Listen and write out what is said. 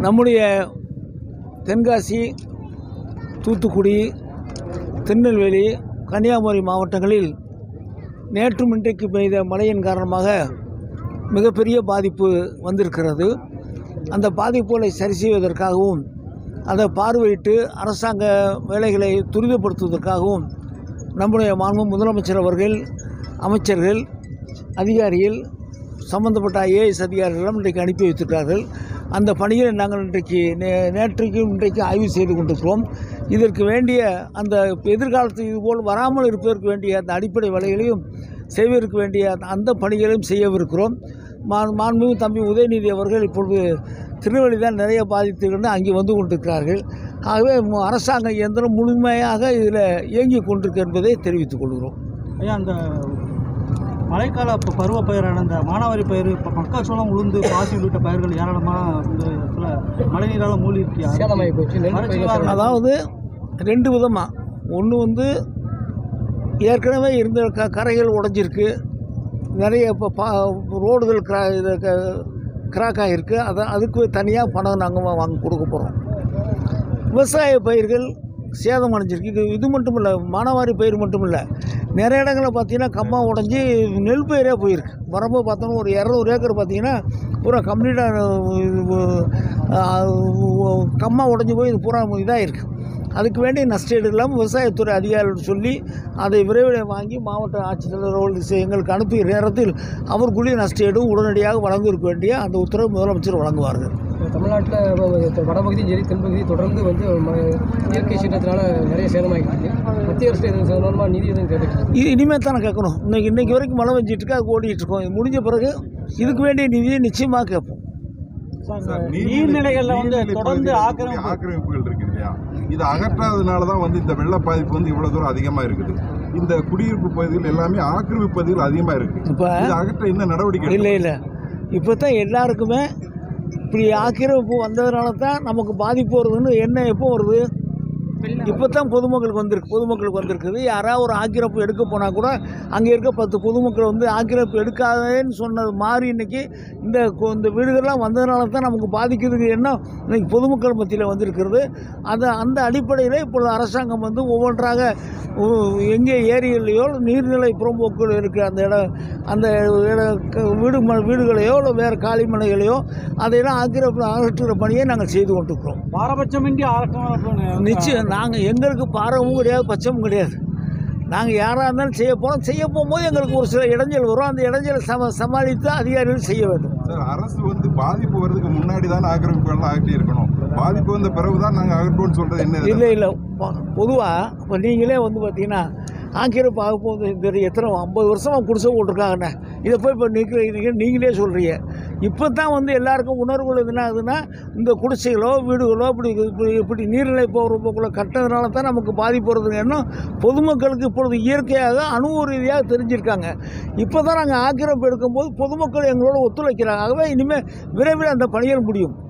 நம்முடைய தென்காசி, தூத்துக்குடி, திருநெல்வேலி, கன்னியாகுமரி மாவட்டங்களில் நேற்றும் இன்றைக்கு பெய்த மழையின் காரணமாக மிகப்பெரிய பாதிப்பு வந்திருக்கிறது. அந்த பாதிப்புகளை சரி செய்வதற்காகவும் அதை பார்வையிட்டு அரசாங்க வேலைகளை துரிதப்படுத்துவதற்காகவும் நம்முடைய மாண்பு முதலமைச்சர் அவர்கள், அமைச்சர்கள், அதிகாரிகள், சம்பந்தப்பட்ட ஐஏஎஸ் அதிகாரிகளிடம் இன்றைக்கு அனுப்பி வைத்திருக்கிறார்கள். அந்த பணியை நாங்கள் நேற்றைக்கும் இன்றைக்கு ஆய்வு செய்து கொண்டிருக்கிறோம். இதற்கு வேண்டிய அந்த எதிர்காலத்தில் இதுபோல் வராமல் இருப்பதற்கு வேண்டிய அந்த அடிப்படை வேலைகளையும் செய்வதற்கு வேண்டிய அந்த பணிகளையும் செய்யவிருக்கிறோம். மாண்புமிகு தம்பி உதயநிதி அவர்கள் இப்பொழுது திருநெல்வேலி தான் நிறைய பாதித்திருந்து அங்கே வந்து கொண்டிருக்கிறார்கள். ஆகவே அரசாங்க இயந்திரம் முழுமையாக இதில் இயங்கிக் கொண்டிருக்கு என்பதை தெரிவித்துக் கொள்கிறோம். ஐயா, அந்த மழைக்கால பருவ பயிரான அந்த மானாவாரி பயிர், மக்காச்சோளம், உளுந்து, பாசி உள்ளிட்ட பயிர்கள் ஏராளமாக இந்த இடத்துல மழைநீரால் மூழ்கி இருக்கு. அதாவது ரெண்டு விதமாக, ஒன்று வந்து ஏற்கனவே இருந்த கரைகள் உடைஞ்சிருக்கு, நிறைய இப்போ ரோடுகள் கிராக் ஆகிருக்கு. அதுக்கு தனியாக பணம் நாங்கள் வாங்க கொடுக்க போகிறோம். விவசாய பயிர்கள் சேதம் அடைஞ்சிருக்கு. இது மட்டும் இல்லை, மானாவாரி பயிர் மட்டும் இல்லை, நிறைய இடங்களில் பார்த்தீங்கன்னா கம்மா உடஞ்சி நெல் பயிரே போயிருக்கு. வரம்பு பார்த்தோன்னா ஒரு 200 ஏக்கர் பார்த்தீங்கன்னா பூரா கம்ப்ளீட்டாக கம்மா உடஞ்சி போய் இது பூரா இதாக இருக்குது. அதுக்கு வேண்டிய நஷ்டஈடு இல்லாமல் விவசாயத்துறை அதிகாரிகள் சொல்லி அதை விரைவில் வாங்கி மாவட்ட ஆட்சித்தலைவர் எங்களுக்கு அனுப்பிய நேரத்தில் அவர்களுடைய நஷ்டஈடும் உடனடியாக வழங்கியிருக்க வேண்டிய அந்த உத்தரவு முதலமைச்சர் வழங்குவார்கள். தமிழ்நாட்டில் வடபகுதியும் சரி தென்பகுதியும் தொடர்ந்து வந்து இயற்கை சீற்றத்தினால நிறைய சேதமாகிட்டு மத்திய அரசு சம்பந்தமாக நிதி எதுவும் கேட்டுருக்கு. இது இனிமேல் தானே கேட்கணும். இன்னைக்கு வரைக்கும் மழை பெஞ்சிட்டு இருக்கு, அது ஓடிட்டு இருக்கோம். இது முடிஞ்ச பிறகு இதுக்கு வேண்டிய நிதியை நிச்சயமாக கேட்போம். நீர்நிலைகளில் வந்து தொடர்ந்து ஆக்கிரமிப்புகள் இருக்கு இல்லையா, இது அகற்றாததுனால தான் வந்து இந்த வெள்ள பாதிப்பு வந்து இவ்வளவு தூரம் அதிகமாக இருக்குது. இந்த குடியிருப்பு பகுதிகள் எல்லாமே ஆக்கிரமிப்பு பகுதிகள் அதிகமாக இருக்குது. இப்போ அகற்ற என்ன நடவடிக்கை? இல்லை, இப்போ தான் எல்லாருக்குமே இப்படி ஆக்கிரமிப்பு வந்ததுனால தான் நமக்கு பாதிப்பு வருதுன்னு என்ன எப்போ வருது? இப்போ தான் பொதுமக்களுக்கு வந்திருக்குது. யாராவது ஒரு ஆக்கிரமிப்பு எடுக்க போனால் கூட அங்கே இருக்க 10 பொதுமக்கள் வந்து ஆக்கிரமிப்பு எடுக்காதேன்னு சொன்னது மாதிரி இன்றைக்கி இந்த வீடுகள்லாம் வந்ததுனால தான் நமக்கு பாதிக்கிறதுக்கு என்ன இன்றைக்கி பொதுமக்கள் மத்தியில் வந்திருக்கிறது. அந்த அடிப்படையில் இப்பொழுது அரசாங்கம் வந்து ஒவ்வொன்றாக எங்கே ஏரிகளையோ நீர்நிலை புறம்போக்குகள் இருக்கிற அந்த வீடுகளையோ இல்லை வேறு காலிமனைகளையோ அதையெல்லாம் அகற்றுகிற பணியை நாங்கள் செய்து கொண்டிருக்கிறோம். பாரபட்சமின்றி நிச்சயம் நாங்கள் எங்களுக்கு பாரமும் கிடையாது, பட்சமும் கிடையாது. நாங்கள் யாராக இருந்தாலும் செய்ய போகும்போது எங்களுக்கு ஒரு சில இடைஞ்சல் வரும். அந்த இடைஞ்சலை சமாளித்து அதிகாரிகள் செய்ய வேண்டும். சார், அரசு வந்து பாதிப்பு வர்றதுக்கு முன்னாடி தான் ஆக்கிரமிப்புகள்லாம் அகற்றி இருக்கணும். பாதிப்பு வந்த பிறகு தான் நாங்கள் அகற்றுவோம்னு சொல்கிறது என்ன? இல்லை, பொதுவாக இப்போ நீங்களே வந்து பார்த்தீங்கன்னா ஆக்கிரமிப்பு ஆக போகுது எத்தனை 50 வருஷமாக குடிசை போட்டிருக்காங்கண்ணே. இதை போய் இப்போ நீங்களே சொல்கிறீங்க. இப்போ தான் வந்து எல்லாருக்கும் உணர்வுகள் என்ன ஆகுதுன்னா, இந்த குடிசைகளோ வீடுகளோ இப்படி நீர்நிலை போகிற போக்குள்ள கட்டினதுனால தான் நமக்கு பாதிப்பு வருதுங்க. இன்னும் பொதுமக்களுக்கு இப்பொழுது இயற்கையாக அனுபவ ரீதியாக தெரிஞ்சிருக்காங்க. இப்போ தான் நாங்கள் ஆக்கிரமிப்பு எடுக்கும்போது பொதுமக்கள் எங்களோட ஒத்துழைக்கிறாங்க. ஆகவே இனிமேல் விரைவில் அந்த பணிகள் முடியும்.